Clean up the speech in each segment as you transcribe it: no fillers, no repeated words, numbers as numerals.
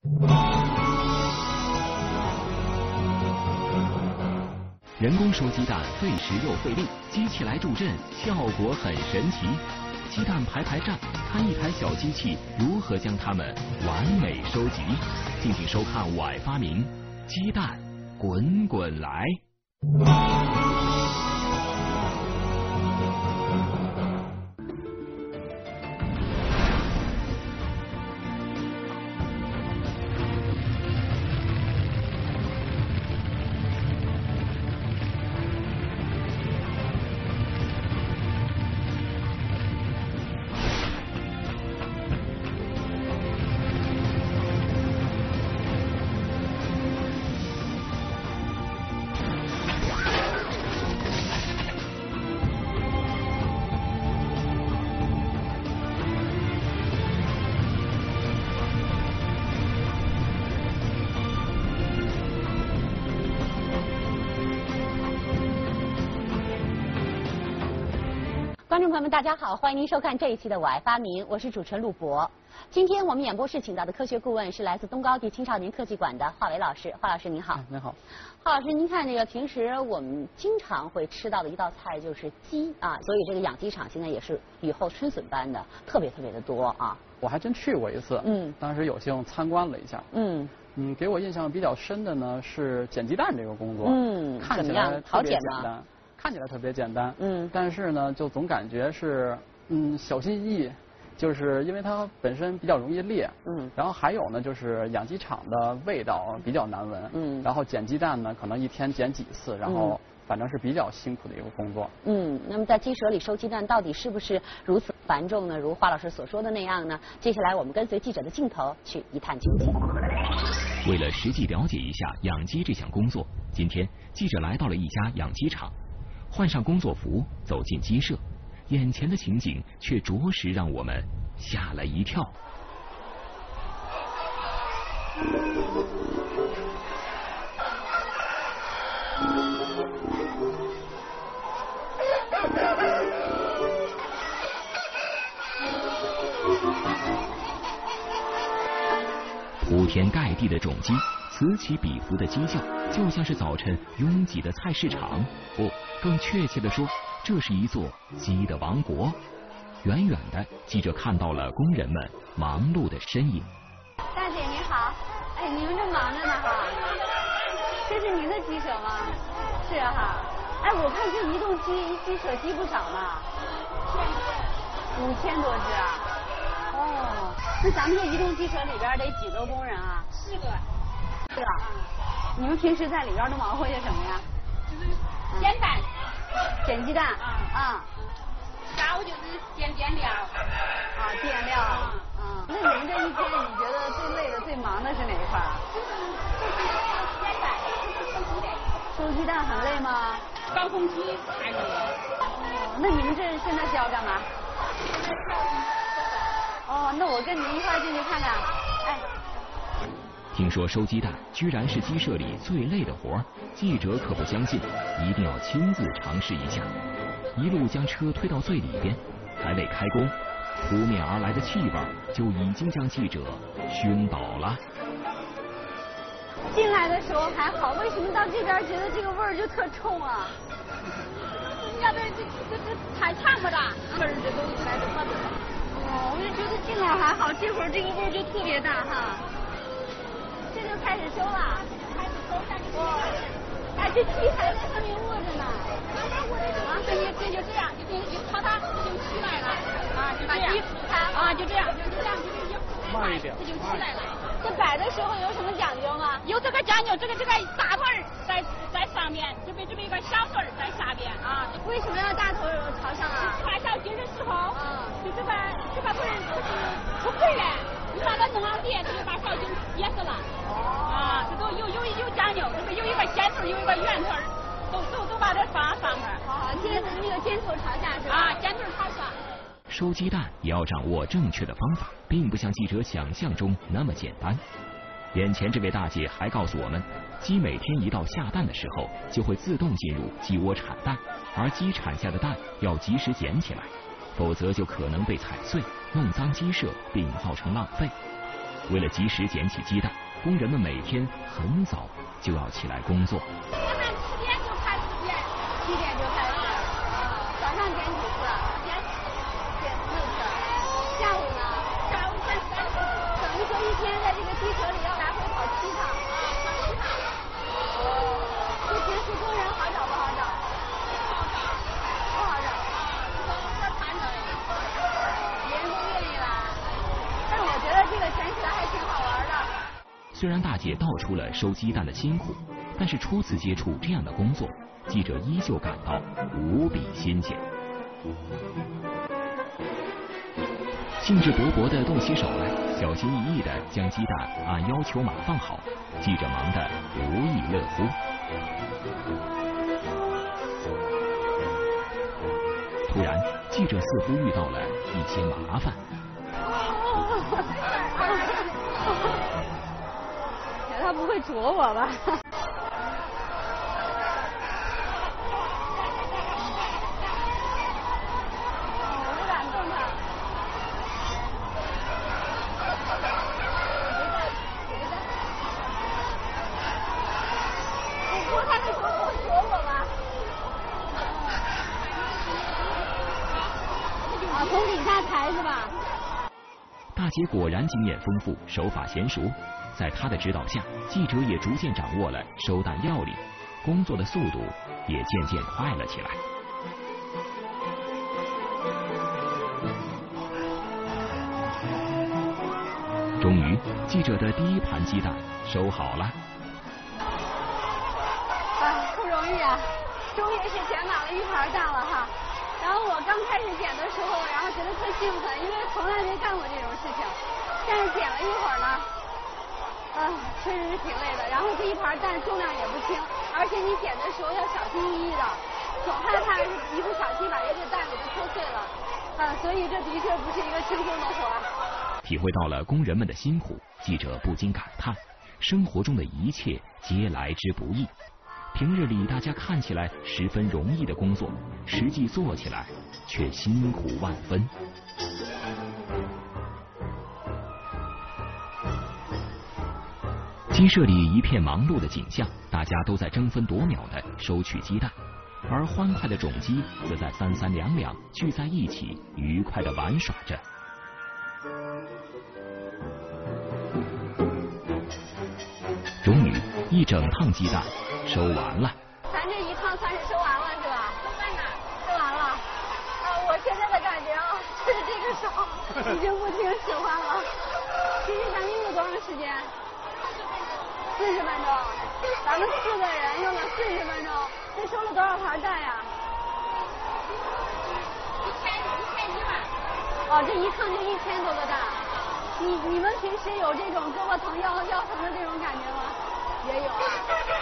人工收鸡蛋费时又费力，机器来助阵，效果很神奇。鸡蛋排排站，看一台小机器如何将它们完美收集。敬请收看我爱发明，鸡蛋滚滚来。 观众朋友们，大家好，欢迎您收看这一期的《我爱发明》，我是主持人陆博。今天我们演播室请到的科学顾问是来自东高地青少年科技馆的华伟老师。华老师您好。 您好。 华老师，您看这个平时我们经常会吃到的一道菜就是鸡啊，所以这个养鸡场现在也是雨后春笋般的，特别的多啊。 我还真去过一次，当时有幸参观了一下，给我印象比较深的呢是捡鸡蛋这个工作，看起来特别简单。看起来特别简单，但是呢，就总感觉是，小心翼翼，就是因为它本身比较容易裂，然后还有呢，就是养鸡场的味道比较难闻，然后捡鸡蛋呢，可能一天捡几次，然后反正是比较辛苦的一个工作。 那么在鸡舍里收鸡蛋到底是不是如此繁重呢？如华老师所说的那样呢？接下来我们跟随记者的镜头去一探究竟。 为了实际了解一下养鸡这项工作，今天记者来到了一家养鸡场。换上工作服，走进鸡舍，眼前的情景却着实让我们吓了一跳。铺天盖地的种鸡，此起彼伏的鸡叫，就像是早晨拥挤的菜市场。更确切的说，这是一座鸡的王国。远远的，记者看到了工人们忙碌的身影。 大姐您好，你们正忙着呢哈。这是您的鸡舍吗？是哈。我看这一栋鸡舍鸡不少呢。5000多只啊。那咱们这一栋鸡舍里边得几个工人啊？4个。4个。你们平时在里边都忙活些什么呀？ 捡蛋， 捡鸡蛋。 下午就是捡料。 垫料。那你们这一天你觉得最累的、最忙的是哪一块啊？ 捡蛋，收鸡蛋。 收鸡蛋很累吗？ 高峰期太累了。 那你们这现在是要干嘛？那我跟您一块进去看看。 听说收鸡蛋居然是鸡舍里最累的活儿，记者可不相信，一定要亲自尝试一下。一路将车推到最里边，还未开工，扑面而来的气味就已经将记者熏倒了。 进来的时候还好，为什么到这边觉得这个味儿就特冲啊？ 要不然这太烫了吧，味儿这都来得快了。 我就觉得进来还好，这会儿这个味儿就特别大哈。这就开始收了，这鸡还在上面卧着呢。 这就这样，就它就起来了就这样，就这样， 慢一点， 这就起来了。 这摆的时候有什么讲究吗？ 有这个讲究，这个大腿在上面，这边一个小腿在下边为什么要大腿朝上啊？ 插小鸡的时候，就这个腿就是不回来，你把它弄上地，这就把小鸡憋死了。这都有讲究，这个有一个尖腿，有一个圆腿，都把它放上面。 尖头朝下是吧？ 尖头朝下。 收鸡蛋也要掌握正确的方法，并不像记者想象中那么简单。眼前这位大姐还告诉我们，鸡每天一到下蛋的时候，就会自动进入鸡窝产蛋，而鸡产下的蛋要及时捡起来，否则就可能被踩碎，弄脏鸡舍并造成浪费。 为了及时捡起鸡蛋，工人们每天很早就要起来工作。 我们7点就开始捡，7点就开始。 早上捡几次？捡4次。下午呢？ 下午捡3次。 等于说一天在这个机车里要来回跑7趟。这平时工人好找不好找？不好找。别人都愿意来，但我觉得这个捡起来还挺好玩的。 虽然大姐道出了收鸡蛋的辛苦，但是初次接触这样的工作，记者依旧感到无比新鲜。兴致勃勃地动起手来，小心翼翼地将鸡蛋按要求码放好，记者忙得不亦乐乎。突然，记者似乎遇到了一些麻烦。 他不会啄我吧？我不敢动他。我估他那时候不会啄我吧？啊，从底下抬是吧？ 大姐果然经验丰富，手法娴熟。在她的指导下，记者也逐渐掌握了收蛋要领，工作的速度也渐渐快了起来。终于，记者的第1盘鸡蛋收好了。 不容易啊，终于是捡满了1盘蛋了哈。然后我刚开始捡的时候，然后觉得特兴奋，因为从来没干过这种事情。但是捡了一会儿呢，确实是挺累的。然后这1盘蛋重量也不轻，而且你捡的时候要小心翼翼的，总害怕一不小心把这个蛋给它戳碎了。所以这的确不是一个轻松的活。 体会到了工人们的辛苦，记者不禁感叹：生活中的一切皆来之不易。平日里大家看起来十分容易的工作，实际做起来却辛苦万分。鸡舍里一片忙碌的景象，大家都在争分夺秒地收取鸡蛋，而欢快的种鸡则在3、3两两聚在一起，愉快地玩耍着。终于，一整趟鸡蛋收完了。 咱这一趟算是收完了是吧？收完了。我现在的感觉就是这个手已经不听使唤了。其实咱们用了多长时间？40分钟。咱们4个人用了40分钟，这收了多少盘蛋呀？1100。这一趟就1000多个蛋。你们平时有这种胳膊疼腰疼的这种感觉吗？也有啊。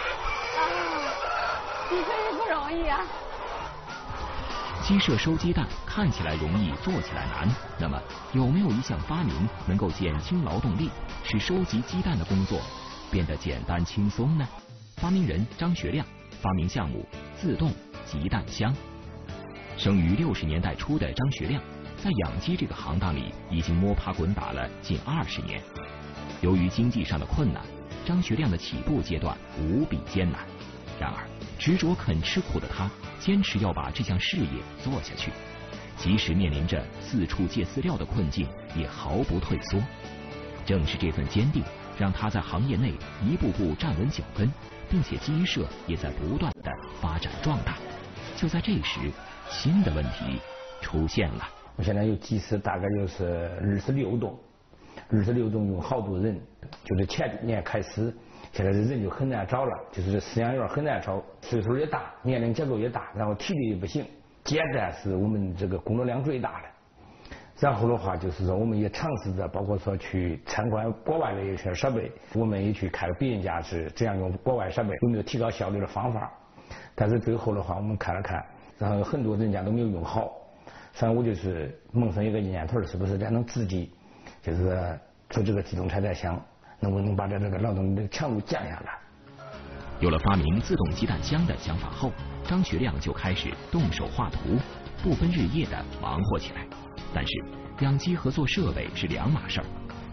的确是不容易啊。 鸡舍收鸡蛋看起来容易，做起来难。那么，有没有一项发明能够减轻劳动力，使收集鸡蛋的工作变得简单轻松呢？发明人张学亮，发明项目自动鸡蛋箱。生于60年代初的张学亮，在养鸡这个行当里已经摸爬滚打了近20年。由于经济上的困难，张学亮的起步阶段无比艰难。然而，执着肯吃苦的他，坚持要把这项事业做下去，即使面临着四处借饲料的困境，也毫不退缩。正是这份坚定，让他在行业内一步步站稳脚跟，并且鸡舍也在不断的发展壮大。就在这时，新的问题出现了。 我现在有鸡舍，大概就是26栋，26栋有好多人，就是前年开始，现在人就很难找了，就是饲养员很难找，岁数也大，年龄结构也大，然后体力也不行。简单是我们这个工作量最大的。然后的话就是说，我们也尝试着，包括说去参观国外的一些设备，我们也去看别人家是这样用国外设备，有没有提高效率的方法。但是最后的话，我们看了看，然后很多人家都没有用好。所以我就是萌生一个念头，是不是咱能自己就是做这个机动采摘箱，能不能把这个劳动力的强度降下来？ 有了发明自动鸡蛋箱的想法后，张学亮就开始动手画图，不分日夜的忙活起来。但是养鸡和做设备是两码事儿，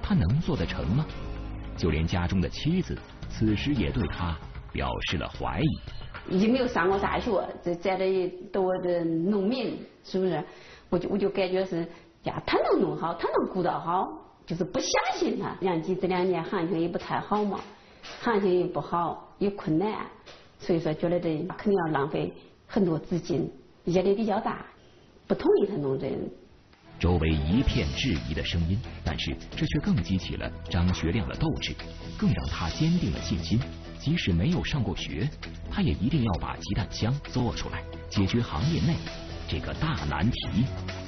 他能做得成吗？就连家中的妻子此时也对他表示了怀疑。 也没有上过大学，在这里都是农民，是不是？我就感觉是呀，他能弄好，他能顾得好，就是不相信他。这2年行情也不太好嘛，行情也不好，也困难，所以说觉得这肯定要浪费很多资金，压力比较大，不同意他弄这。 周围一片质疑的声音，但是这却更激起了张学亮的斗志，更让他坚定了信心。即使没有上过学，他也一定要把鸡蛋箱做出来，解决行业内这个大难题。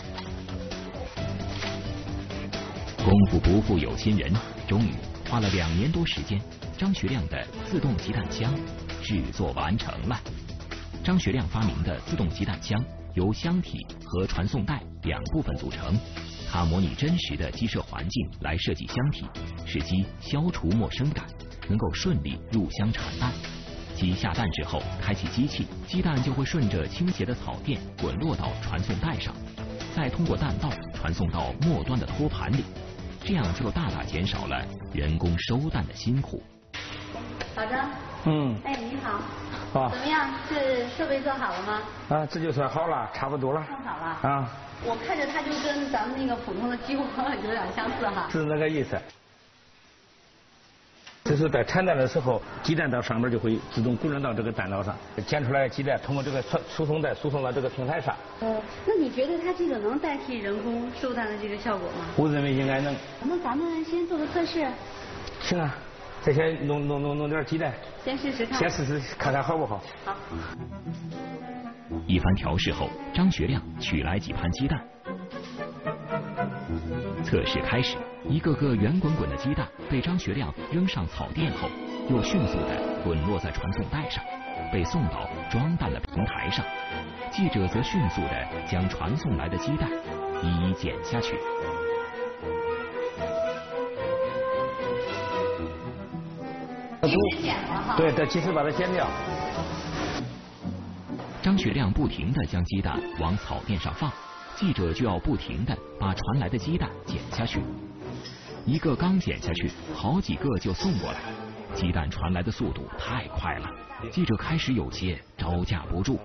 功夫不负有心人，终于花了2年多时间，张学亮的自动鸡蛋箱制作完成了。张学亮发明的自动鸡蛋箱由箱体和传送带2部分组成，它模拟真实的鸡舍环境来设计箱体，使鸡消除陌生感，能够顺利入箱产蛋。鸡下蛋之后，开启机器，鸡蛋就会顺着倾斜的草垫滚落到传送带上，再通过蛋道传送到末端的托盘里，这样就大大减少了人工收蛋的辛苦。 老张，哎，你好。怎么样？这设备做好了吗？ 啊，这就算好了，差不多了。 弄好了。 啊。 我看着它就跟咱们那个普通的鸡窝有点相似哈。 是那个意思。就是在产蛋的时候，鸡蛋到上面就会自动滚轮到这个蛋道上，捡出来的鸡蛋通过这个输送带输送到这个平台上。 那你觉得它这个能代替人工收蛋的这个效果吗？ 我认为应该能。 那咱们先做个测试。 行啊。再先弄点鸡蛋， 先试试看， 先试试看看好不好。 好。 一番调试后，张学亮取来几盘鸡蛋，测试开始，一个个圆滚滚的鸡蛋被张学亮扔上草垫后，又迅速地滚落在传送带上，被送到装蛋的平台上。记者则迅速地将传送来的鸡蛋一一剪下去。 对，得及时把它剪掉。 张学亮不停地将鸡蛋往草垫上放，记者就要不停地把传来的鸡蛋剪下去。一个刚剪下去，好几个就送过来，鸡蛋传来的速度太快了，记者开始有些招架不住。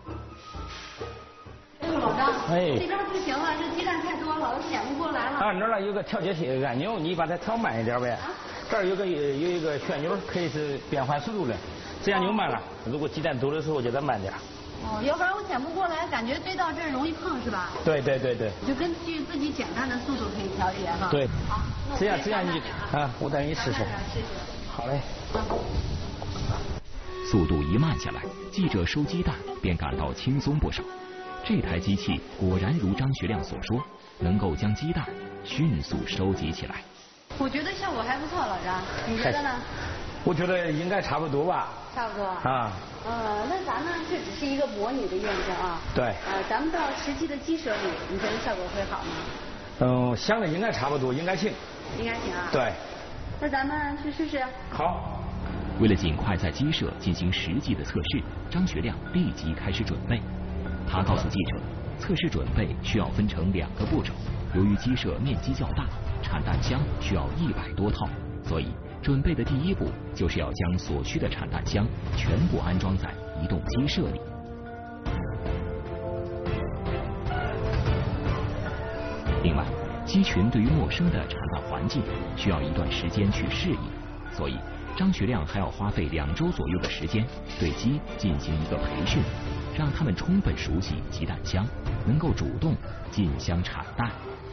老张，这边不行了，这鸡蛋太多了，我剪不过来了。 啊，那儿有个调节器按钮，你把它调慢一点呗。这儿有一个旋钮，可以是变换速度的，这样就慢了。如果鸡蛋多的时候，就得慢点。 要不然我剪不过来，感觉堆到这儿容易碰，是吧？ 对。 就根据自己剪蛋的速度可以调节哈。 对。 好， 这样你啊，我带你试试。好嘞。 速度一慢下来，记者收鸡蛋便感到轻松不少。这台机器果然如张学亮所说，能够将鸡蛋迅速收集起来。 我觉得效果还不错，老张，你觉得呢？ 我觉得应该差不多吧。 差不多。 啊。 那咱们这只是一个模拟的验证啊。 对。 咱们到实际的鸡舍里，你觉得效果会好吗？ 想的应该差不多，应该行。 应该行啊。 对。 那咱们去试试。 好。 为了尽快在鸡舍进行实际的测试，张学亮立即开始准备。他告诉记者，测试准备需要分成2个步骤。由于鸡舍面积较大，产蛋箱需要100多套，所以准备的第一步就是要将所需的产蛋箱全部安装在一栋鸡舍里。另外，鸡群对于陌生的产蛋环境需要一段时间去适应，所以张学亮还要花费2周左右的时间对鸡进行一个培训，让他们充分熟悉鸡蛋箱，能够主动进箱产蛋。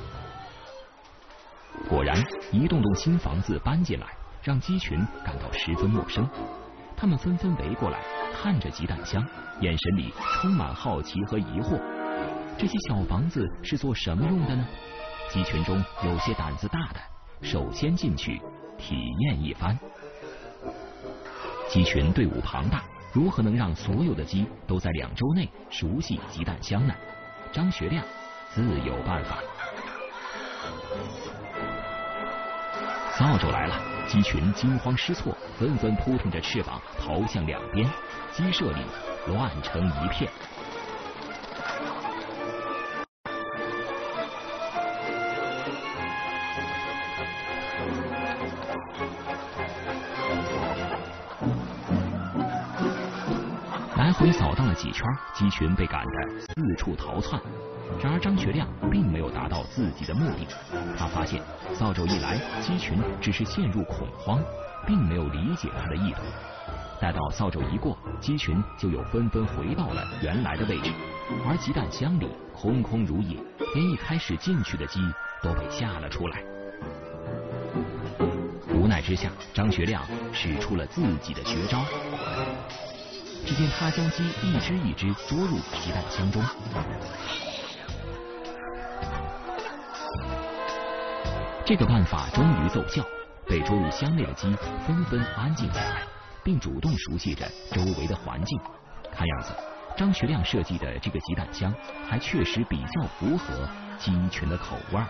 果然，一栋栋新房子搬进来，让鸡群感到十分陌生。他们纷纷围过来，看着鸡蛋箱，眼神里充满好奇和疑惑。这些小房子是做什么用的呢？鸡群中有些胆子大的，首先进去体验一番。鸡群队伍庞大，如何能让所有的鸡都在2周内熟悉鸡蛋箱呢？张学亮自有办法。扫帚来了，鸡群惊慌失措，纷纷扑腾着翅膀逃向两边，鸡舍里乱成一片。 回扫荡了几圈，鸡群被赶得四处逃窜。然而张学亮并没有达到自己的目的，他发现扫帚一来，鸡群只是陷入恐慌，并没有理解他的意图。待到扫帚一过，鸡群就又纷纷回到了原来的位置，而鸡蛋箱里空空如也，连一开始进去的鸡都被吓了出来。无奈之下，张学亮使出了自己的绝招。只见他将鸡一只一只捉入鸡蛋箱中，这个办法终于奏效，被捉入箱内的鸡纷纷安静下来，并主动熟悉着周围的环境。看样子，张学亮设计的这个鸡蛋箱还确实比较符合鸡群的口味。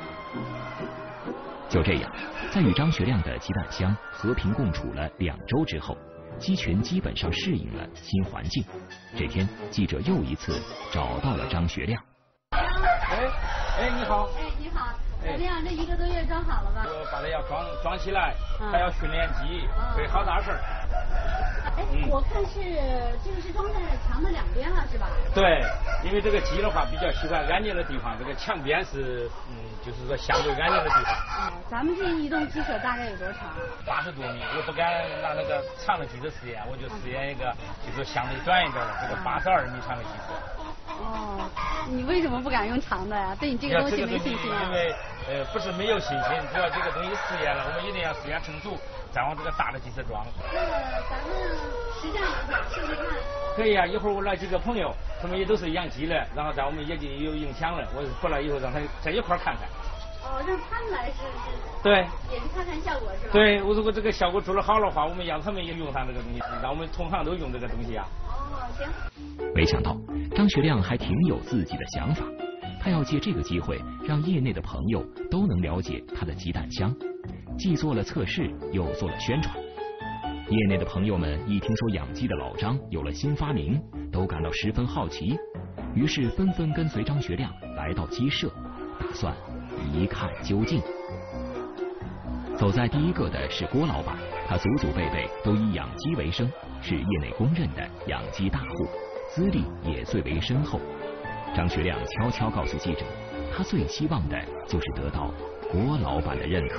就这样，在与张学亮的鸡蛋箱和平共处了2周之后，鸡群基本上适应了新环境。这天，记者又一次找到了张学亮。 哎，你好。 哎，你好。怎么样？这1个多月装好了吧？ 我把它要装起来，还要训练鸡，这好大事儿。 哎，我看这个是装在墙的2边了，是吧？ 对，因为这个鸡的话比较喜欢安静的地方，这个墙边是就是说相对安静的地方。 咱们这一栋鸡舍大概有多长 ？80多米，我不敢拿那个长的鸡舍试验，我就试验一个就是相对短一点的这个82米长的鸡舍。 哦，你为什么不敢用长的呀？对你这个东西没信心啊？ 因为不是没有信心，只要这个东西试验了，我们一定要试验成熟，再往这个大的鸡舍装。 那咱们实战一下试试看。 可以啊，一会儿我来几个朋友，他们也都是养鸡的，然后在我们业绩有影响了，我回来以后让他在一块看看。 哦，让他们来试。 对。 也是看看效果是吧？ 对，如果这个效果做得好的话，我们让他们也用上这个东西，让我们同行都用这个东西啊。 哦，行。 没想到张学亮还挺有自己的想法，他要借这个机会让业内的朋友都能了解他的鸡蛋箱，既做了测试，又做了宣传。业内的朋友们一听说养鸡的老张有了新发明，都感到十分好奇，于是纷纷跟随张学亮来到鸡舍，打算一看究竟。走在第一个的是郭老板，他祖祖辈辈都以养鸡为生，是业内公认的养鸡大户，资历也最为深厚。张学亮悄悄告诉记者，他最希望的就是得到郭老板的认可。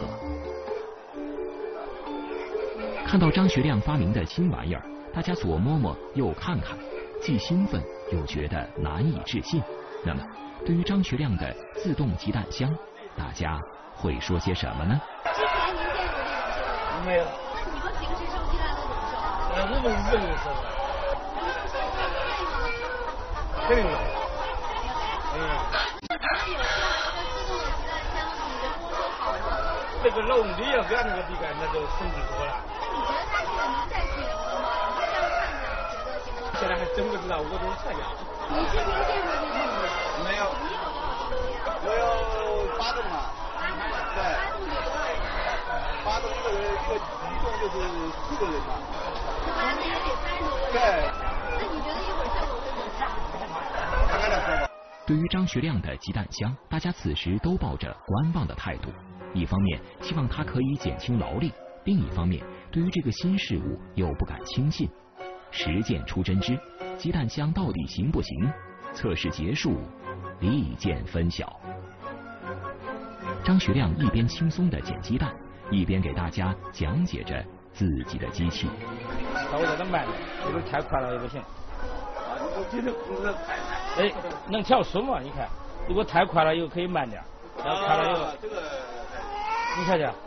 看到张学亮发明的新玩意儿，大家左摸摸右看看，既兴奋又觉得难以置信。那么，对于张学亮的自动鸡蛋箱，大家会说些什么呢？ 之前您见过这种设备？ 没有。 那你们平时收鸡蛋都怎么收啊？ 我们不用收的。 你们收鸡蛋费吗？ 肯定有。 那有这样一个自动的鸡蛋箱，你人工收好吗？ 这个劳动力要跟那个比干，那就省事多了。 那你觉得它这个能再去人工吗？你这样看着觉得行吗？ 现在还真不知道，我都是这样。 你之前见过这种吗？ 没有。 你有多少东西啊？ 我有8吨嘛。 8吨。 对。 8吨就多少人 ？8吨一个移动就是4个人嘛。 8吨也得30多个人。 对。 那你觉得一会儿效果会怎么样？ 看看再说吧。 对于张学亮的鸡蛋箱，大家此时都抱着观望的态度。一方面希望它可以减轻劳力，另一方面对于这个新事物又不敢轻信。实践出真知，鸡蛋箱到底行不行？测试结束，利见分晓。张学亮一边轻松地捡鸡蛋，一边给大家讲解着自己的机器。 稍微有点慢点，有点太快了也不行。哎，能调速嘛？你看，如果太快了又可以慢点，然后快了又这个，你看见？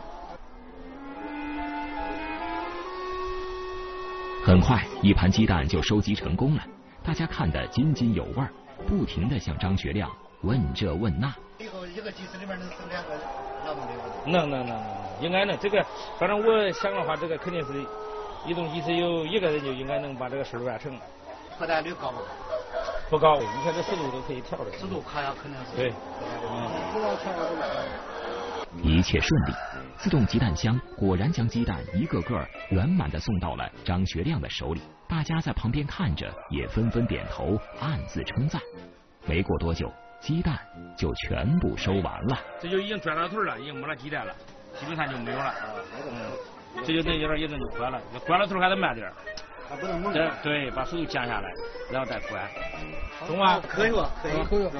很快，一盘鸡蛋就收集成功了，大家看得津津有味，不停地向张学亮问这问那。 以后一个鸡舍里面能生2个劳动力吗？ 能，应该能。这个，反正我想的话，这个肯定是一栋鸡舍有1个人就应该能把这个事儿完成了。 破蛋率高不高？ 不高，你看这湿度都可以调的。 湿度看呀，肯定是。 对。 一切顺利，自动鸡蛋箱果然将鸡蛋一个个圆满地送到了张学亮的手里。大家在旁边看着，也纷纷点头，暗自称赞。没过多久，鸡蛋就全部收完了。 这就已经转到头了，已经没了鸡蛋了，基本上就没有了。这就等于有点关了头还得慢点。 它不能猛。 对，把速度降下来，然后再关。懂吗？ 可以吧？可以。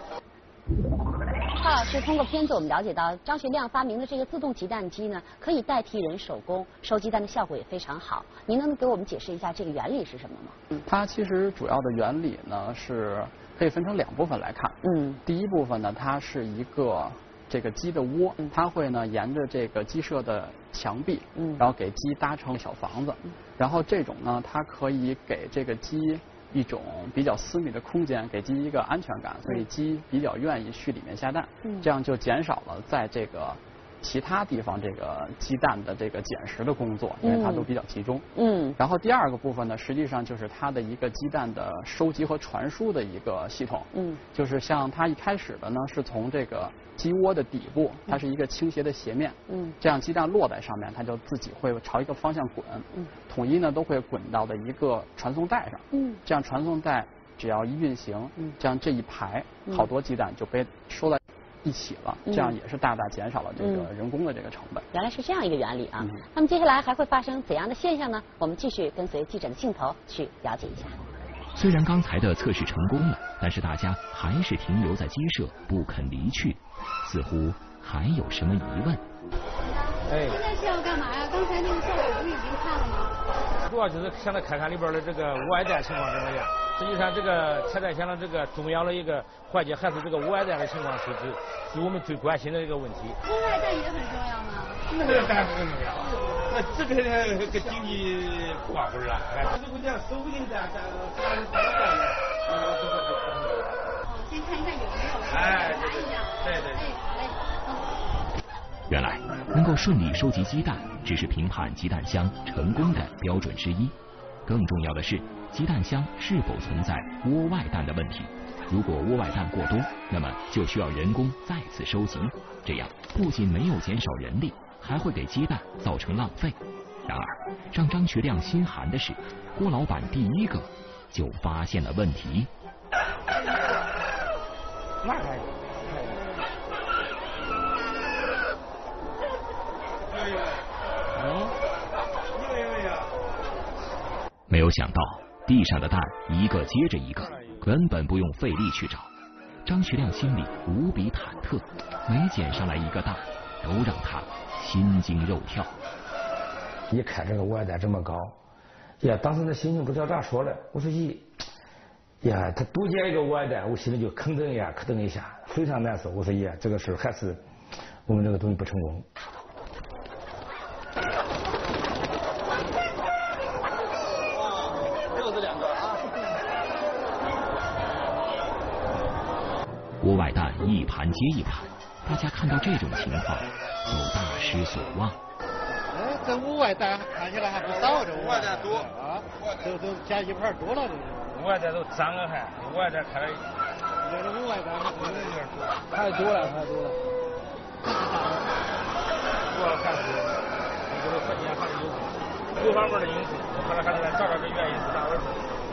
蔡老师通过片子我们了解到，张学亮发明的这个自动鸡蛋机呢，可以代替人手工收鸡蛋的效果也非常好。您能给我们解释一下这个原理是什么吗？ 它其实主要的原理呢是可以分成2部分来看。第一部分呢，它是一个这个鸡的窝，它会呢沿着这个鸡舍的墙壁，然后给鸡搭成小房子，然后这种呢，它可以给这个鸡一种比较私密的空间，给鸡一个安全感，所以鸡比较愿意去里面下蛋，这样就减少了在这个其他地方这个鸡蛋的这个捡食的工作，因为它都比较集中。然后第2个部分呢，实际上就是它的一个鸡蛋的收集和传输的一个系统。就是像它一开始的呢，是从这个鸡窝的底部，它是一个倾斜的斜面。这样鸡蛋落在上面，它就自己会朝一个方向滚。统一呢都会滚到的一个传送带上。这样传送带只要一运行，这样这一排好多鸡蛋就被收在一起了，这样也是大大减少了这个人工的这个成本。 原来是这样一个原理啊！那么接下来还会发生怎样的现象呢？我们继续跟随记者的镜头去了解一下。 虽然刚才的测试成功了，但是大家还是停留在鸡舍不肯离去，似乎还有什么疑问。 现在是要干嘛呀？刚才那个效果不是已经看了吗？ 主要就是想来看看里边的这个无癌蛋情况怎么样。实际上，这个采蛋箱的这个重要的一个环节还是这个无癌蛋的情况是我们最关心的一个问题。 无癌蛋也很重要吗？ 那个蛋很重要，那这个跟经济挂钩了。如果讲手工蛋， 先看一下有没有，拿一下。 对。 好嘞。 原来能够顺利收集鸡蛋，只是评判鸡蛋箱成功的标准之一。更重要的是，鸡蛋箱是否存在窝外蛋的问题。如果窝外蛋过多，那么就需要人工再次收集，这样不仅没有减少人力，还会给鸡蛋造成浪费。然而，让张学亮心寒的是，郭老板第一个就发现了问题。 那还有。 没有想到地上的蛋一个接着一个，根本不用费力去找。张学亮心里无比忐忑，每捡上来一个蛋，都让他心惊肉跳。 一看这个无癌蛋这么高，呀，当时那心情不知道咋说了。我说呀，他多捡一个无癌蛋，我心里就吭噔呀，咯噔一下，非常难受。我说呀，这个事还是我们这个东西不成功。 窝外蛋一盘接一盘，大家看到这种情况都大失所望。 这屋外蛋看起来还不少，这屋外蛋多啊，都加一盘多了。 屋外蛋都脏了还，屋外蛋看来， 这屋外蛋有点多， 太多了。 多了看是，这个环节还是有方面的因素，我看来找找这原因是咋回事。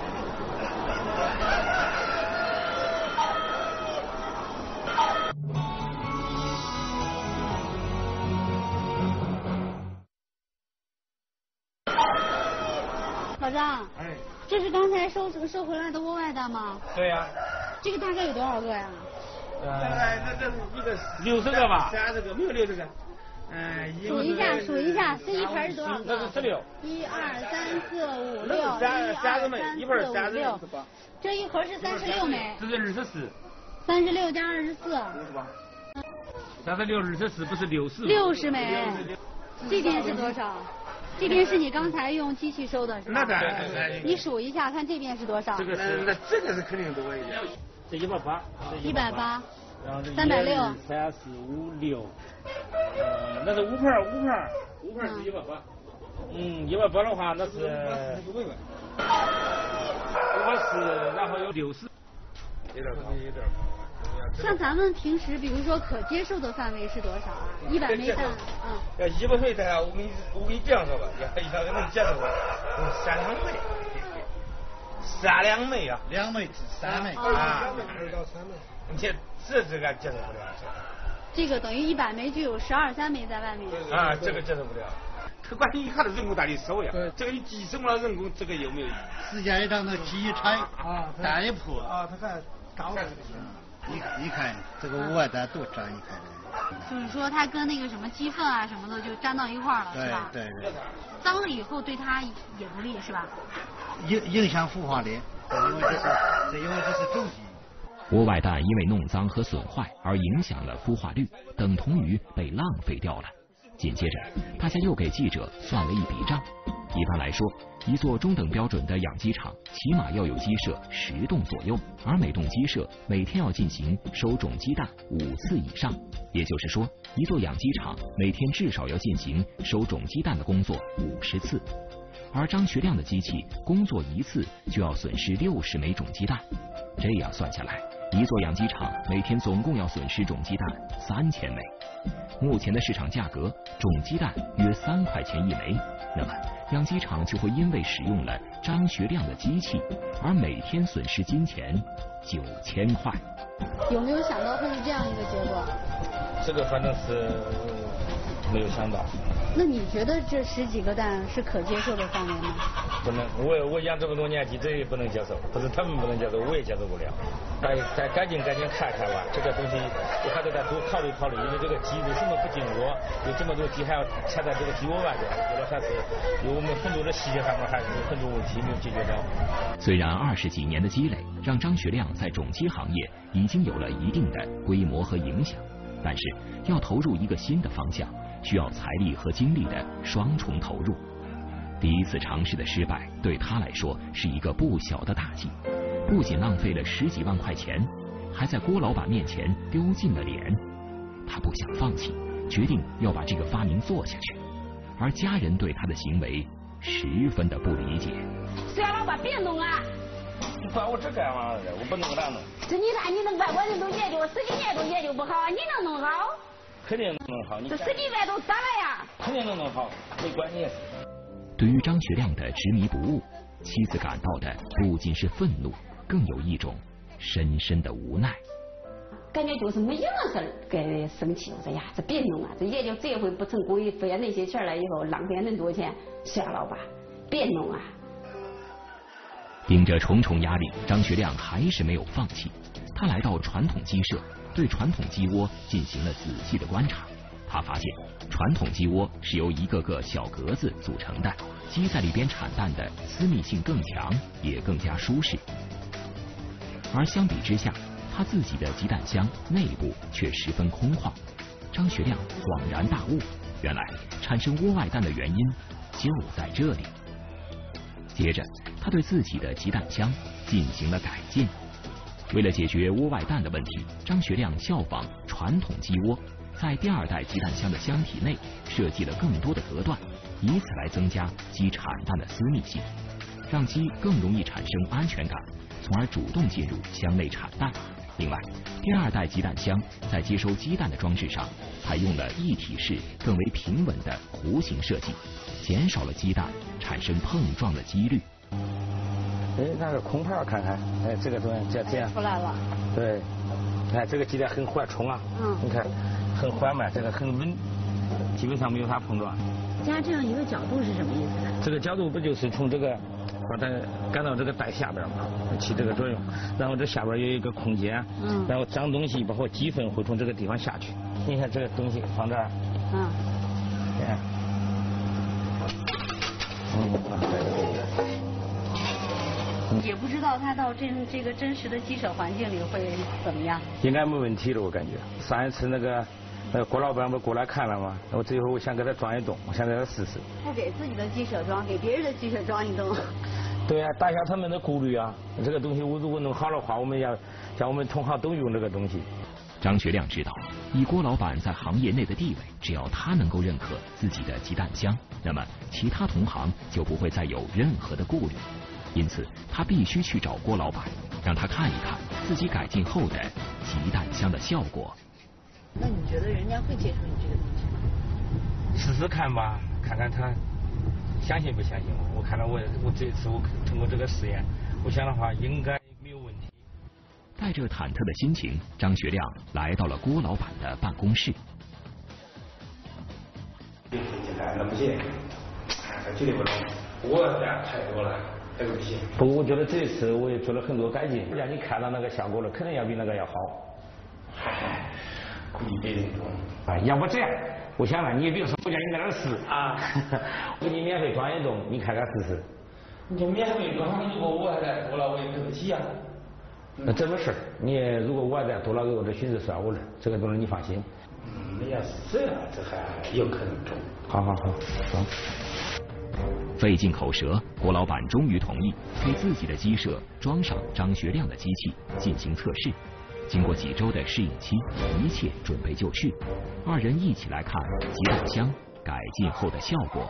老张，这是刚才收回来的窝外蛋吗？ 对呀。 这个大概有多少个呀？ 这一个60个吧？30个，没有60个。 数一下，这一盆是多少个？ 那是16。 1、2、3、4、5、6。 30枚，一盆30。 这一盒是36枚。 这是24。 36加24。 36、24不是60。 60枚。这边是多少？这边是你刚才用机器收的是吧？ 那当然。 你数一下，看这边是多少？ 这个是肯定多一点。这180。 180。 然后这 360。 3、4、5、6。那是5盘是180。180的话那是540，然后有60。有点高。 像咱们平时，比如说可接受的范围是多少啊？100枚蛋， 要100枚蛋，我跟你这样说吧，要能接受吧，3两枚，3两枚啊 ，2枚至3枚啊，2到3枚，你这个接受不了。 这个等于100枚就有12、13枚在外面。 啊，这个接受不了。 它关键一看到人工大的少呀。这个你集什么了人工，这个有没有？ 时间一长，那机一铲啊，蛋一铺啊，它还高了。你看这个5外蛋多长，你看这。 就是说它跟那个什么鸡粪啊什么的就粘到一块了，是吧？ 对。 脏了以后对它也不利，是吧？ 影响孵化力，因为这是种鸡。 窝外蛋因为弄脏和损坏而影响了孵化率，等同于被浪费掉了。紧接着，大家又给记者算了一笔账。一般来说，一座中等标准的养鸡场起码要有鸡舍10栋左右，而每栋鸡舍每天要进行收种鸡蛋5次以上。也就是说，一座养鸡场每天至少要进行收种鸡蛋的工作50次。而张学亮的机器工作1次就要损失60枚种鸡蛋，这样算下来，一座养鸡场每天总共要损失种鸡蛋3000枚。目前的市场价格，种鸡蛋约3块钱1枚。那么，养鸡场就会因为使用了张学亮的机器，而每天损失金钱9000块。 有没有想到会是这样一个结果？ 这个反正是没有想到。 那你觉得这10几个蛋是可接受的范围吗？ 不能，我养这么多年鸡，这也不能接受。不是他们不能接受，我也接受不了。再赶紧看看吧，这个东西我还得再多考虑考虑，因为这个鸡为什么不进窝？有这么多鸡还要插在这个鸡窝外边，我觉得还是有我们很多的细节上面还是有很多问题没有解决到。 虽然20几年的积累让张学亮在种鸡行业已经有了一定的规模和影响，但是要投入一个新的方向，需要财力和精力的双重投入。第一次尝试的失败对他来说是一个不小的打击，不仅浪费了10几万块钱，还在郭老板面前丢尽了脸。他不想放弃，决定要把这个发明做下去。而家人对他的行为十分的不理解。 孙老板别弄啊！ 你管我这干嘛的？我不弄咋弄？ 这你看你那外国人都研究10几年都研究不好，你能弄好？ 肯定能弄好。 这10几万都咋了呀？ 肯定能弄好，没关系。 对于张学亮的执迷不悟，妻子感到的不仅是愤怒，更有一种深深的无奈。 感觉就是没有事儿该生气，我说呀，这别弄啊，这研究这回不成功，费那些钱了以后，浪费那多钱，算了吧，别弄啊。 顶着重重压力，张学亮还是没有放弃。他来到传统鸡舍，对传统鸡窝进行了仔细的观察。他发现，传统鸡窝是由一个个小格子组成的，鸡在里边产蛋的私密性更强，也更加舒适。而相比之下，他自己的鸡蛋箱内部却十分空旷。张学亮恍然大悟，原来产生窝外蛋的原因就在这里。接着，他对自己的鸡蛋箱进行了改进。为了解决窝外蛋的问题，张学亮效仿传统鸡窝，在第2代鸡蛋箱的箱体内设计了更多的隔断，以此来增加鸡产蛋的私密性，让鸡更容易产生安全感，从而主动进入箱内产蛋。另外，第2代鸡蛋箱在接收鸡蛋的装置上采用了一体式更为平稳的弧形设计，减少了鸡蛋产生碰撞的几率。 那个空盘看看，这个东西这样出来了。 对，这个鸡蛋很缓冲啊，你看很缓慢，这个很稳，基本上没有啥碰撞。 加这样一个角度是什么意思呢？ 这个角度不就是从这个把它赶到这个蛋下边嘛，起这个作用。然后这下边有一个空间，然后脏东西包括鸡粪会从这个地方下去。你看这个东西放这儿， 也不知道他到这个真实的鸡舍环境里会怎么样。 应该没问题了，我感觉。上一次那个郭老板不过来看了吗？我最后我想给他装一栋，我想给他试试。 不给自己的鸡舍装，给别人的鸡舍装一栋。 对啊，打消他们的顾虑啊。这个东西我如果弄好的话，我们要让我们同行都用这个东西。 张学亮知道，以郭老板在行业内的地位，只要他能够认可自己的鸡蛋箱，那么其他同行就不会再有任何的顾虑。因此，他必须去找郭老板，让他看一看自己改进后的鸡蛋箱的效果。 那你觉得人家会接受你这个东西吗？ 试试看吧，看看他相信不相信我。我看到我这次我通过这个试验，我想的话应该没有问题。 带着忐忑的心情，张学亮来到了郭老板的办公室。 那么谢。 绝对不能，我蛋太多了，这个不行。不过我觉得这次我也做了很多改进，让你看到那个效果了，肯定要比那个要好。唉，估计别人多。啊，要不这样，我想了，你也别说，我叫你在那儿试啊，给你免费装一动，你看看试试。你就免费装，如果我再多了，我也对不起啊。那这没事，你如果我再多了，我这寻思算我这，这个东西你放心。那要是这样，这还有可能中。好，中。 费尽口舌，郭老板终于同意给自己的鸡舍装上张学亮的机器进行测试。经过几周的适应期，一切准备就绪。二人一起来看鸡蛋箱改进后的效果。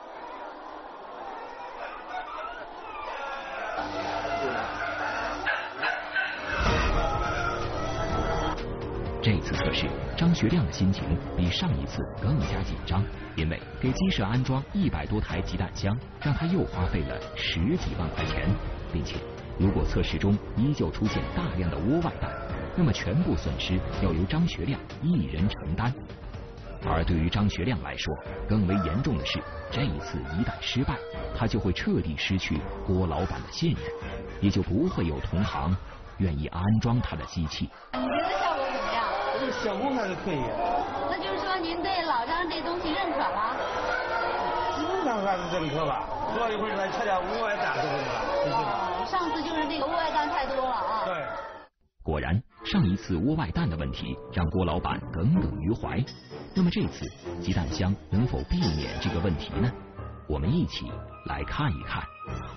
这次测试，张学亮的心情比上一次更加紧张，因为给鸡舍安装100多台鸡蛋箱，让他又花费了10几万块钱，并且如果测试中依旧出现大量的窝外蛋，那么全部损失要由张学亮一人承担。而对于张学亮来说，更为严重的是，这一次一旦失败，他就会彻底失去郭老板的信任，也就不会有同行愿意安装他的机器。 你觉得效果怎么样？ 这个效果还是可以。 那就是说您对老张这东西认可了？ 基本上还是认可吧，主要一会儿来瞧瞧窝外蛋是什么。 上次就是这个窝外蛋太多了啊。 对。 果然，上一次窝外蛋的问题让郭老板耿耿于怀。那么这次鸡蛋箱能否避免这个问题呢？我们一起来看一看。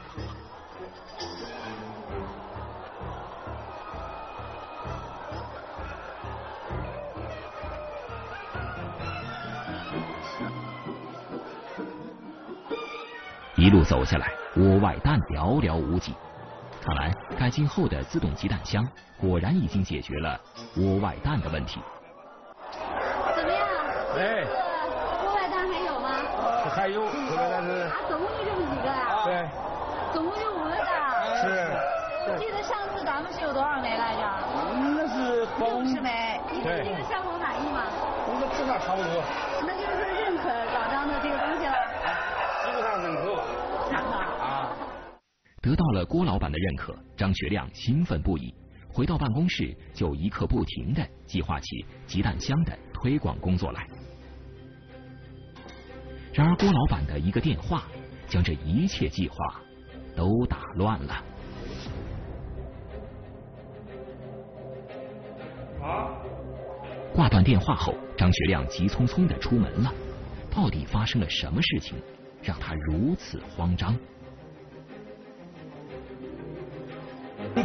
一路走下来，窝外蛋寥寥无几。看来改进后的自动鸡蛋箱果然已经解决了窝外蛋的问题。 怎么样？ 哎， 窝外蛋还有吗？ 还有，窝外蛋是。 总共就这么几个呀？ 对。 总共就5个蛋。 是。 我记得上次咱们是有多少枚来着？ 那是 60枚。你对这个效果满意吗？ 我们质量差不多。 那就是说认可老张的这个东西了。 基本上认可吧。 得到了郭老板的认可，张学亮兴奋不已。回到办公室，就一刻不停地计划起鸡蛋箱的推广工作来。然而，郭老板的一个电话，将这一切计划都打乱了。挂断电话后，张学亮急匆匆地出门了。到底发生了什么事情，让他如此慌张？ 你看，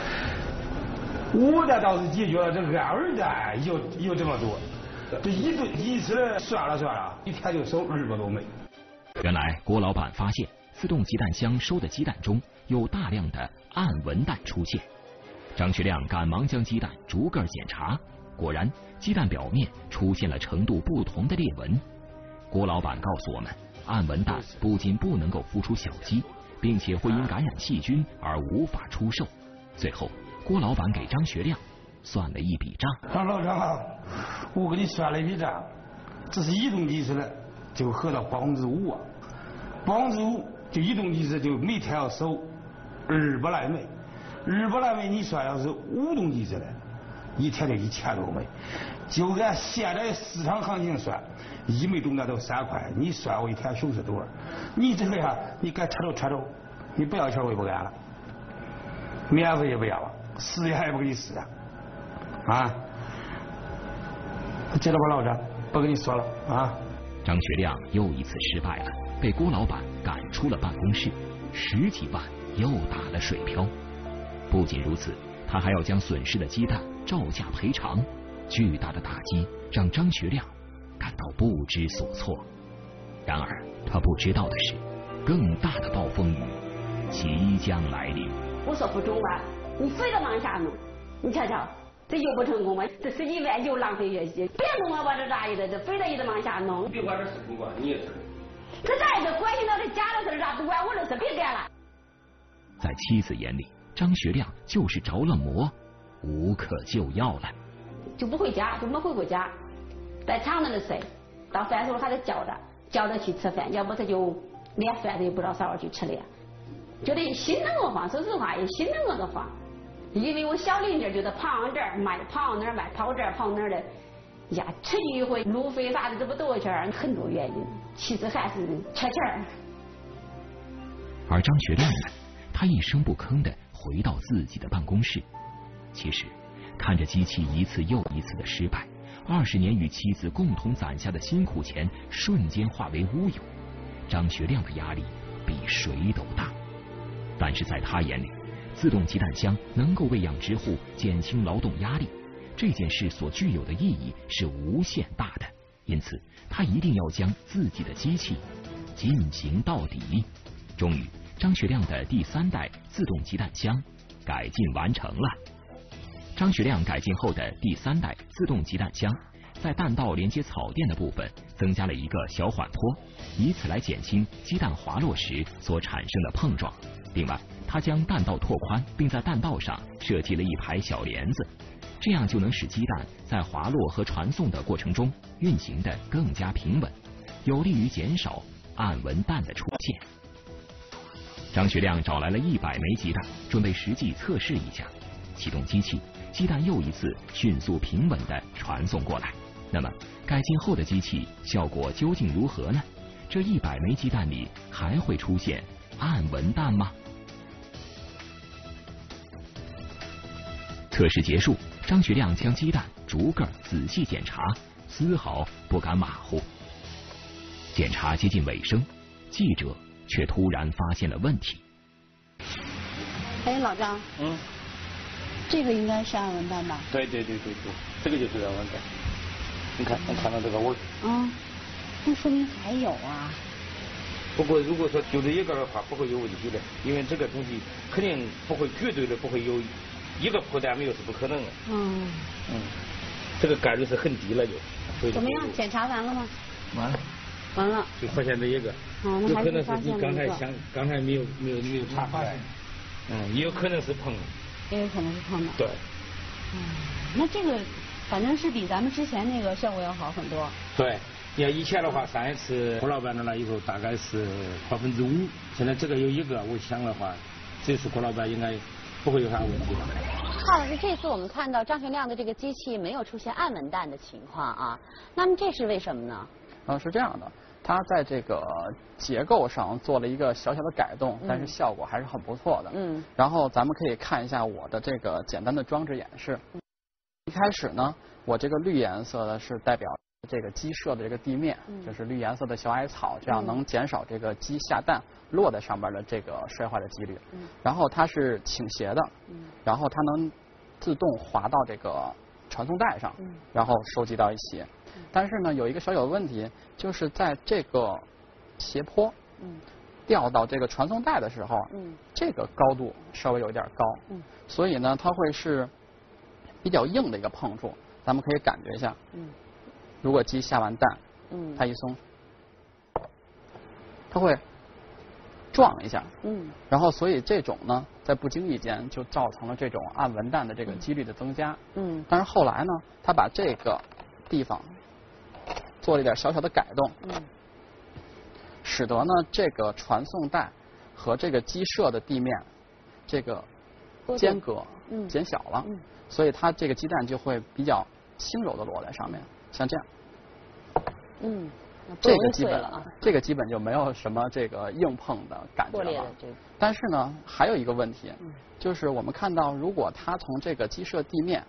我的倒是解决了，这2蛋有这么多，这一次算了，一天就收200多枚。 原来郭老板发现自动鸡蛋箱收的鸡蛋中有大量的暗纹蛋出现，张学亮赶忙将鸡蛋逐个检查，果然鸡蛋表面出现了程度不同的裂纹。郭老板告诉我们，暗纹蛋不仅不能够孵出小鸡，并且会因感染细菌而无法出售。最后，郭老板给张学亮算了一笔账。 老张，我给你算了一笔账，这是移动机制的，就合到5%啊，5%就移动机制就每天要收200来枚，200来枚你算要是5动机制的，一天就1000多枚，就按现在市场行情算，1枚冻蛋都3块，你算我一天收拾多少？你这个呀，你该扯着，你不要钱我也不干了，免费也不要了，试也不给你试啊！知道吧，老张，不跟你说了啊。 张学亮又一次失败了，被郭老板赶出了办公室，10几万又打了水漂。不仅如此，他还要将损失的鸡蛋照价赔偿，巨大的打击让张学亮感到不知所措。然而他不知道的是，更大的暴风雨即将来临。 我说不中吧，你非得往下弄，你瞧瞧，这又不成功吗？这10几万又浪费下去，别弄了吧，这咋的？这非得一直往下弄。 别管这事不管，你也是。 这咋的？关系到这家的事，咋不管我的事？别干了。 在妻子眼里，张学亮就是着了魔，无可救药了。 就不回家，就没回过家，在厂那里睡，到饭时候还得叫着去吃饭，要不他就连饭都不知道啥时候去吃了，觉得心疼我慌，说实话也心疼我的慌，因为我小邻居就是跑这儿卖，跑那儿卖，跑这儿跑那儿的，呀，出去一回路费啥的这不多少钱，很多原因，其实还是缺钱。 而张学亮呢，他一声不吭地回到自己的办公室。其实，看着机器一次又一次的失败，20年与妻子共同攒下的辛苦钱瞬间化为乌有，张学亮的压力比谁都大。但是在他眼里，自动鸡蛋箱能够为养殖户减轻劳动压力，这件事所具有的意义是无限大的，因此他一定要将自己的机器进行到底。终于，张学亮的第3代自动鸡蛋箱改进完成了。张学亮改进后的第3代自动鸡蛋箱，在蛋道连接草垫的部分增加了一个小缓坡，以此来减轻鸡蛋滑落时所产生的碰撞。另外，他将蛋道拓宽，并在蛋道上设计了一排小帘子，这样就能使鸡蛋在滑落和传送的过程中运行得更加平稳，有利于减少暗纹蛋的出现。张学亮找来了100枚鸡蛋，准备实际测试一下。启动机器，鸡蛋又一次迅速平稳地传送过来。那么，改进后的机器效果究竟如何呢？这100枚鸡蛋里还会出现暗纹蛋吗？测试结束，张学亮将鸡蛋逐个仔细检查，丝毫不敢马虎。检查接近尾声，记者却突然发现了问题。 哎，老张，这个应该是暗纹蛋吧？ 对，这个就是暗纹蛋。你看，能看到这个纹？ 那说明还有啊。 不过如果说就这一个的话，不会有问题的，因为这个东西肯定不会绝对的不会有一个破蛋没有是不可能的。这个概率是很低了就。 怎么样？检查完了吗？完了。 就发现这一个。有可能是你刚才没有查出来。也有可能是碰的。 也有可能是碰的。 对。 那这个反正是比咱们之前那个效果要好很多。 对。你看以前的话，上一次郭老板那以后大概是5%，现在这个有一个，我想的话，这次郭老板应该不会有啥问题了。 郝老师，这次我们看到张学亮的这个机器没有出现暗纹蛋的情况啊，那么这是为什么呢？ 是这样的，它在这个结构上做了一个小小的改动，但是效果还是很不错的。然后咱们可以看一下我的这个简单的装置演示。一开始呢，我这个绿颜色的是代表这个鸡舍的这个地面，就是绿颜色的小矮草，这样能减少这个鸡下蛋落在上边的这个摔坏的几率。然后它是倾斜的，然后它能自动滑到这个传送带上，然后收集到一起。但是呢，有一个小问题，就是在这个斜坡掉到这个传送带的时候，这个高度稍微有点高，所以呢，它会是比较硬的一个碰触。咱们可以感觉一下，如果鸡下完蛋，它一松，它会撞一下，然后所以这种呢，在不经意间就造成了这种暗纹蛋的这个几率的增加，但是后来呢，他把这个地方做了一点小小的改动，使得呢这个传送带和这个鸡舍的地面这个间隔减小了，所以它这个鸡蛋就会比较轻柔的落在上面，像这样。这个基本就没有什么这个硬碰的感觉了。但是呢，还有一个问题，就是我们看到，如果它从这个鸡舍地面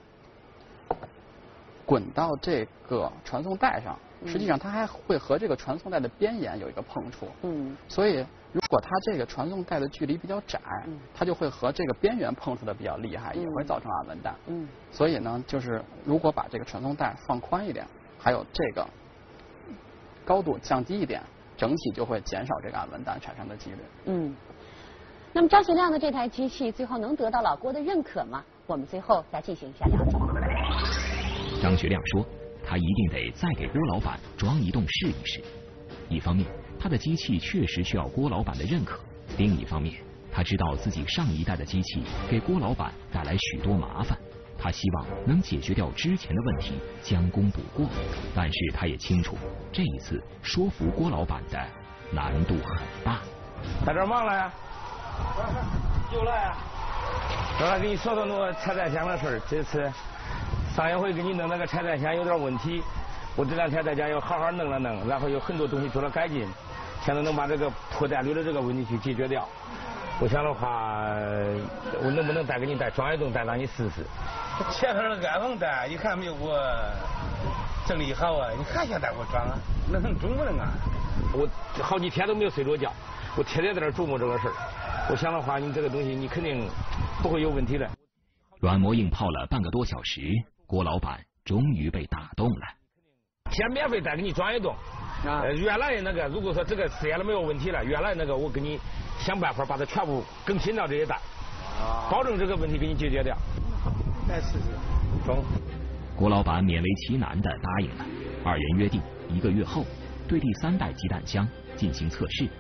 滚到这个传送带上，实际上它还会和这个传送带的边沿有一个碰触。所以如果它这个传送带的距离比较窄，它就会和这个边缘碰触的比较厉害，也会造成暗纹蛋。所以呢，就是如果把这个传送带放宽一点，还有这个高度降低一点，整体就会减少这个暗纹蛋产生的几率。 那么张学亮的这台机器最后能得到老郭的认可吗？我们最后再进行一下了解。 张学亮说，他一定得再给郭老板装一栋试一试。一方面，他的机器确实需要郭老板的认可；另一方面，他知道自己上一代的机器给郭老板带来许多麻烦。他希望能解决掉之前的问题，将功补过，但是他也清楚，这一次说服郭老板的难度很大。 在这忙了呀？又来呀？刚才给你说那个拆弹箱的事儿，这次上一回给你弄那个拆弹箱有点问题，我这2天在家又好好弄了弄，然后有很多东西做了改进，现在能把这个破弹率的这个问题去解决掉。我想的话，我能不能再给你带装一栋弹让你试试？ 前头那安防弹一看没有我整理好啊，你还想带我装啊？那能中不能啊？ 我好几天都没有睡着觉，我天天在这琢磨这个事儿。我想的话，你这个东西你肯定不会有问题的。 软磨硬泡了半个多小时，郭老板终于被打动了。 先免费再给你装一栋。原来那个如果说这个试验了没有问题了，原来那个我给你想办法把它全部更新到这些弹，保证这个问题给你解决掉。 来试试装。 郭老板勉为其难地答应了。2人约定1个月后对第3代鸡蛋箱进行测试。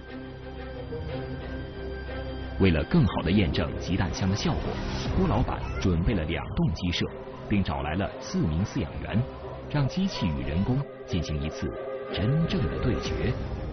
为了更好地验证鸡蛋箱的效果，郭老板准备了2栋鸡舍，并找来了4名饲养员，让机器与人工进行一次真正的对决。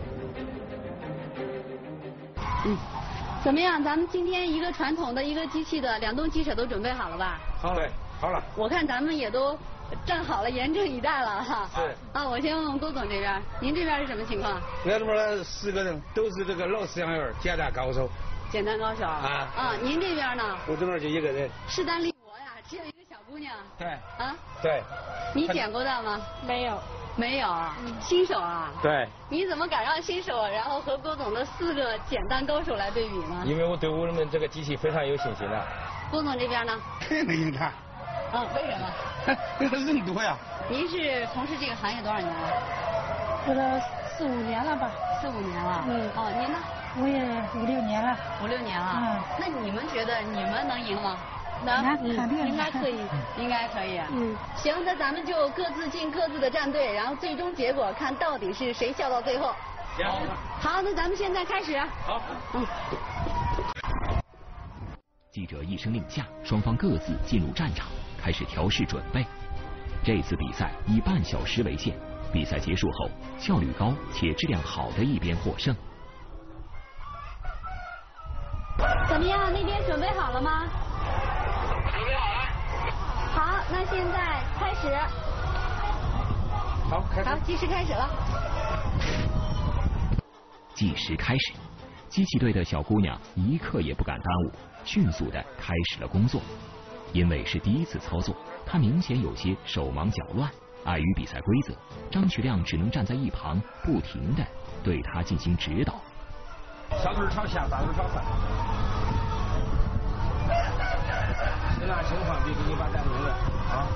怎么样？咱们今天一个传统的一个机器的2栋鸡舍都准备好了吧？ 好嘞，好了。 我看咱们也都站好了，严阵以待了哈。 是。 啊，我先问问郭总这边，您这边是什么情况？ 我这边10个人都是这个老饲养员，简单高手。 简单高手啊。啊，您这边呢？ 我这边就1个人。 势单力薄呀，只有一个小姑娘。 对。 啊。 对。 你捡过蛋吗？ 没有。 没有，新手啊？ 对。 你怎么敢让新手然后和郭总的4个简单高手来对比呢？ 因为我对我们这个机器非常有信心了。 郭总这边呢？ 肯定没赢他。 为什么？ 人多呀。 您是从事这个行业多少年了？ 做了4、5年了吧。 4、5年了。哦，您呢？ 我也5、6年了。 5、6年了。那你们觉得你们能赢吗？ 能，肯定应该可以，应该可以。行，那咱们就各自进各自的战队，然后最终结果看到底是谁笑到最后。 行。 好，那咱们现在开始。 好。 记者一声令下，双方各自进入战场，开始调试准备。这次比赛以半小时为限，比赛结束后，效率高且质量好的一边获胜。 怎么样？那边准备好了吗？ 准备好了。 好，那现在开始。 好，开始。 好，计时开始了。 计时开始，机器队的小姑娘一刻也不敢耽误，迅速地开始了工作。因为是第一次操作，她明显有些手忙脚乱。碍于比赛规则，张学亮只能站在一旁，不停地对她进行指导。 小腿朝下，大腿朝上。是那情况，别给你把蛋扔了啊！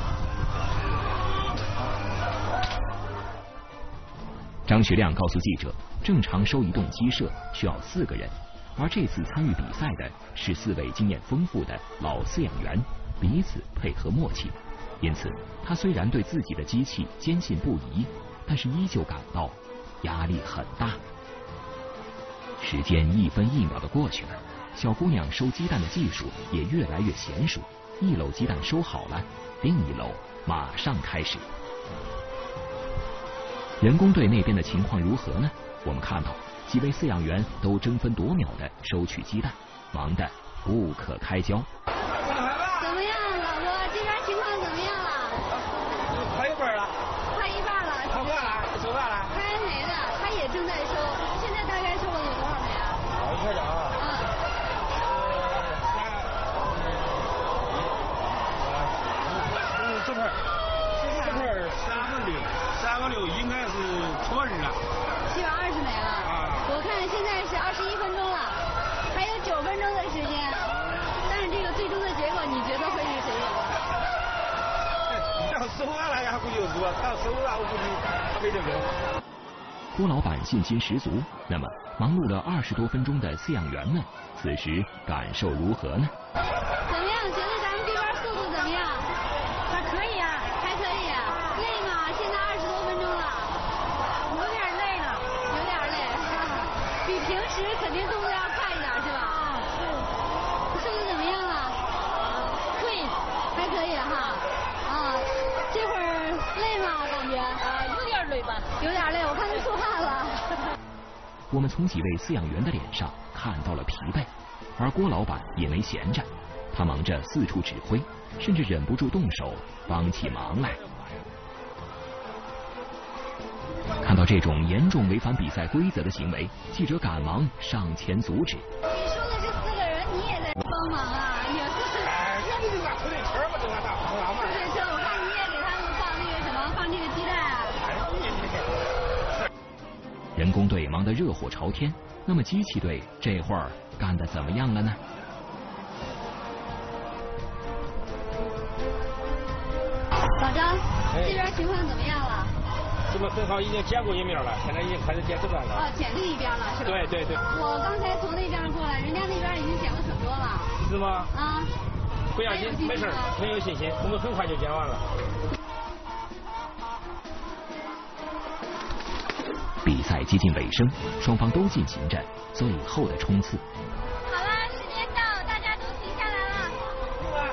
张学亮告诉记者，正常收一栋鸡舍需要4个人，而这次参与比赛的是4位经验丰富的老饲养员，彼此配合默契。因此，他虽然对自己的机器坚信不疑，但是依旧感到压力很大。时间1分1秒的过去了，小姑娘收鸡蛋的技术也越来越娴熟。1篓鸡蛋收好了，另1篓马上开始。人工队那边的情况如何呢？我们看到几位饲养员都争分夺秒地收取鸡蛋，忙得不可开交。 怎么样，老婆？这边情况怎么样了？ 快一半了。 快一半了。 收饭了，收饭了。 还没呢，他也正在收。现在大概收了有多少枚啊？ 我看着啊。这块3个6应该是初日了。 720枚了。我看现在是21分钟了，还有9分钟的时间。但是这个最终的结果，你觉得会是谁赢？ 要收完了，还估计有多；到收了，我估计他没这个。 郭老板信心十足。那么，忙碌了20多分钟的饲养员们，此时感受如何呢？ 怎么样？觉得咱们这边速度怎么样？ 还可以啊， 还可以啊。累吗？现在20多分钟了。 有点累了， 有点累。比平时肯定动作要快一点，是吧？是。速度怎么样了？ 可以， 还可以哈。这会儿累吗？感觉？ 有点累吧。 有点累，我看都出汗了。 我们从几位饲养员的脸上看到了疲惫，而郭老板也没闲着，他忙着四处指挥，甚至忍不住动手帮起忙来。看到这种严重违反比赛规则的行为，记者赶忙上前阻止。 你说的这4个人，你也在帮忙啊？也是。 你就把推车吧，这个大帮忙嘛。 推车，我看你也给他们放那个什么，放这个鸡蛋啊。 人工队忙得热火朝天，那么机器队这会儿干得怎么样了呢？ 老张，这边情况怎么样了？ 这么很好，已经剪过一面了，现在已经开始剪这边了。 哦，剪另一边了是吧？ 对对对。 我刚才从那边过来，人家那边已经剪了很多了。 是吗？ 啊。 不要紧，没事，很有信心，我们很快就剪完了。 比赛接近尾声，双方都进行着最后的冲刺。 好了，时间到，大家都停下来了。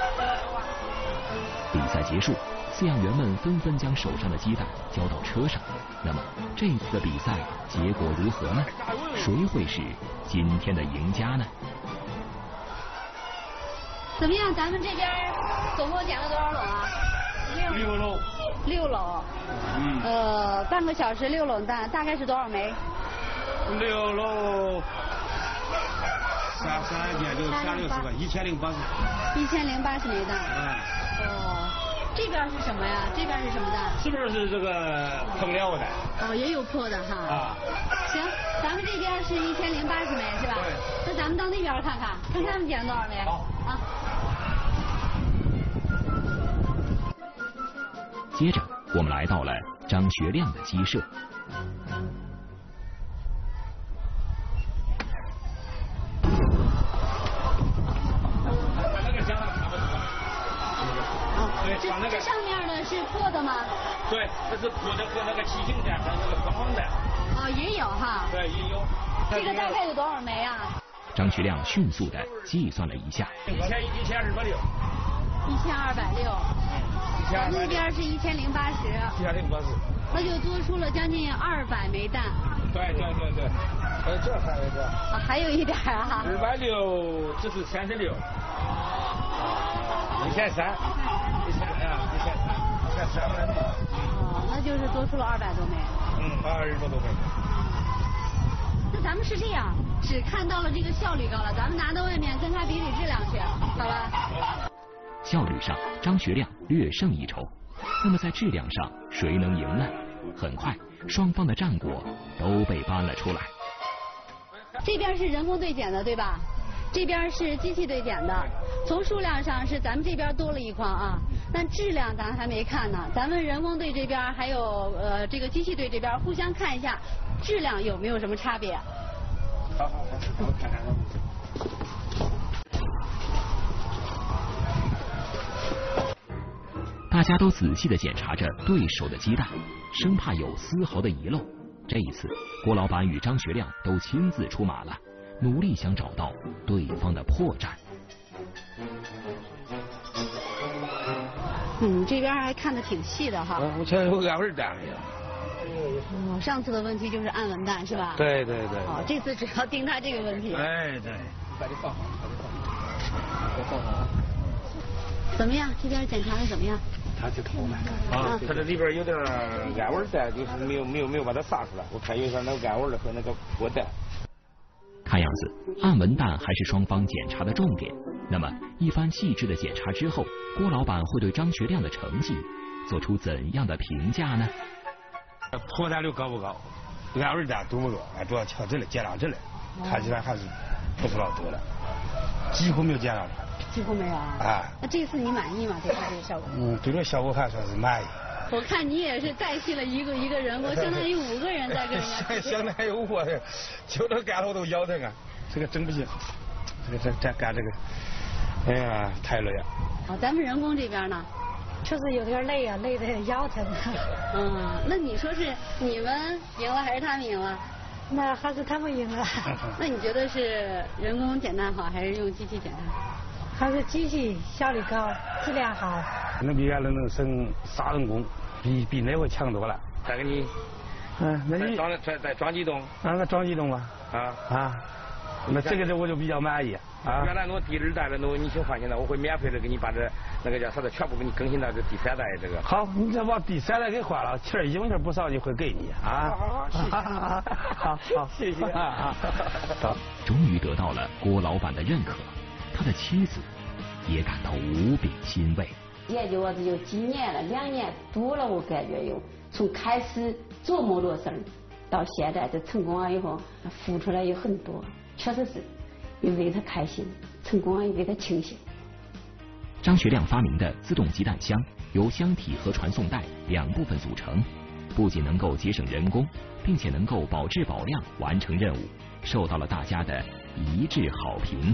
比赛结束，饲养员们纷纷将手上的鸡蛋交到车上。那么这次的比赛结果如何呢？谁会是今天的赢家呢？ 怎么样？咱们这边总共剪了多少篓啊 ？6篓。 6篓。半个小时6篓蛋，大概是多少枚 ？6篓。3点就360个，1080。 1080枚蛋。哦，这边是什么呀？这边是什么蛋？ 这边是这个碰料的。 哦，也有破的哈。 啊。 行，咱们这边是1080枚是吧？ 对。 那咱们到那边看看，看他们剪了多少枚。 好。 啊。 接着，我们来到了张学亮的鸡舍。 这上面的是破的吗？ 对，这是破的和那个七星蛋和那个方的。 哦，也有哈。 对，也有。 这个大概有多少枚啊？ 张学亮迅速地计算了一下 ，1260。 1260。咱们那边是1080。 1080。 那就多出了将近200枚蛋。 对。这还有这。 啊，还有一点啊。 260，这是36。1300。 哦，那就是多出了200多枚。 20多枚。 那咱们是这样，只看到了这个效率高了，咱们拿到外面跟它比质量去，好吧？ 效率上，张学亮略胜一筹。那么在质量上，谁能赢呢？很快，双方的战果都被搬了出来。 这边是人工队剪的，对吧？这边是机器队剪的。从数量上是咱们这边多了一筐啊，但质量咱还没看呢。咱们人工队这边还有这个机器队这边互相看一下，质量有没有什么差别？ 好，我看看。 大家都仔细地检查着对手的鸡蛋，生怕有丝毫的遗漏。这一次，郭老板与张学亮都亲自出马了，努力想找到对方的破绽。 这边还看得挺细的哈。 我瞧有暗纹蛋了。 上次的问题就是暗纹蛋是吧？ 对。 哦，这次只要盯他这个问题。 哎，对。把这放好，再放好。 怎么样？这边检查的怎么样？ 他就偷了。他这里边有点暗纹蛋，就是没有把它撒出来。我看有点那个暗纹的和那个破蛋。 看样子，暗纹蛋还是双方检查的重点。那么，一番细致的检查之后，郭老板会对张学亮的成绩做出怎样的评价呢？ 破蛋率高不高？暗纹蛋多不多？主要瞧这里减到这里，看起来还是不是老多了，几乎没有减到。 几乎没有啊。那这次你满意吗？对他这个效果？ 对这效果还算是满意。 我看你也是代替了一个人工，相当于5个人在跟人家。 相当于我的，就这干活都腰疼啊，这个真不行，这干这个，哎呀，太累了。 咱们人工这边呢？ 就是有点累啊，累得腰疼。 那你说是你们赢了还是他们赢了？ 那还是他们赢了。 那你觉得是人工剪蛋好，还是用机器剪蛋好？ 还是机器效率高，质量好。 可能比原来能省3人工，比那回强多了。再给你那你在庄机动。 那庄机动吧。那这个我就比较满意。 原来第2代的你请放心了，我会免费的给你把那个叫啥的全部给你更新到这第3代这个。 好，你再往第3代给换了，钱1分钱不少就会给你好，谢谢。 终于得到了郭老板的认可，他的妻子也感到无比欣慰。 也就几年了，2年多了，我感觉从开始做摩托车到现在这成功了以后，付出来有很多，确实是也为他开心，成功了也为他庆幸。 张学亮发明的自动鸡蛋箱由箱体和传送带2部分组成，不仅能够节省人工，并且能够保质保量完成任务，受到了大家的一致好评。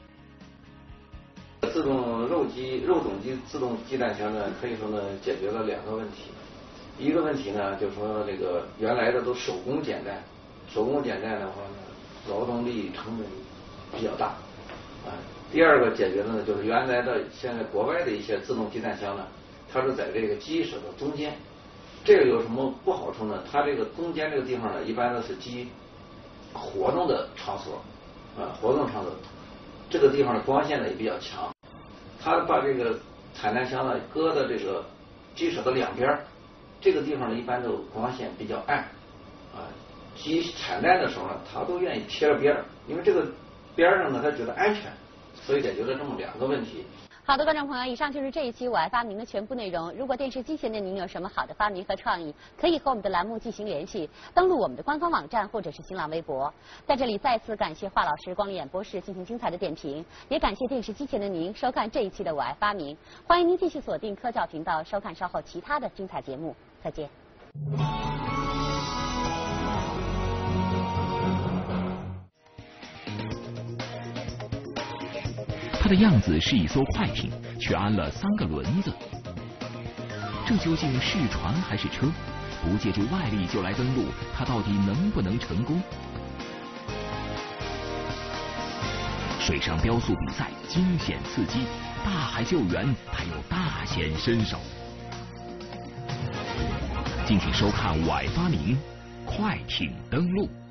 自动肉种机自动鸡蛋箱呢，可以说呢解决了2个问题。一个问题呢，就是说这个原来的都手工剪蛋，手工剪蛋的话呢，劳动力成本比较大。第2个解决的呢，就是原来的现在国外的一些自动鸡蛋箱呢，它是在这个鸡舍的中间。这个有什么不好处呢？它这个中间这个地方呢，一般都是鸡活动的场所，活动场所，这个地方的光线呢也比较强。它把这个产蛋箱呢搁到这个鸡舍的2边，这个地方呢一般都光线比较暗，鸡产蛋的时候呢，它都愿意贴着边，因为这个边上呢它觉得安全，所以解决了这么2个问题。 好的，观众朋友，以上就是这一期我爱发明的全部内容。如果电视机前的您有什么好的发明和创意，可以和我们的栏目进行联系，登录我们的官方网站或者是新浪微博。在这里再次感谢华老师光临演播室进行精彩的点评，也感谢电视机前的您收看这一期的我爱发明。欢迎您继续锁定科教频道收看稍后其他的精彩节目。再见。 它的样子是一艘快艇，却安了3个轮子。这究竟是船还是车？不借助外力就来登陆，它到底能不能成功？水上标速比赛惊险刺激，大海救援还有大显身手。敬请收看《我爱发明》快艇登陆。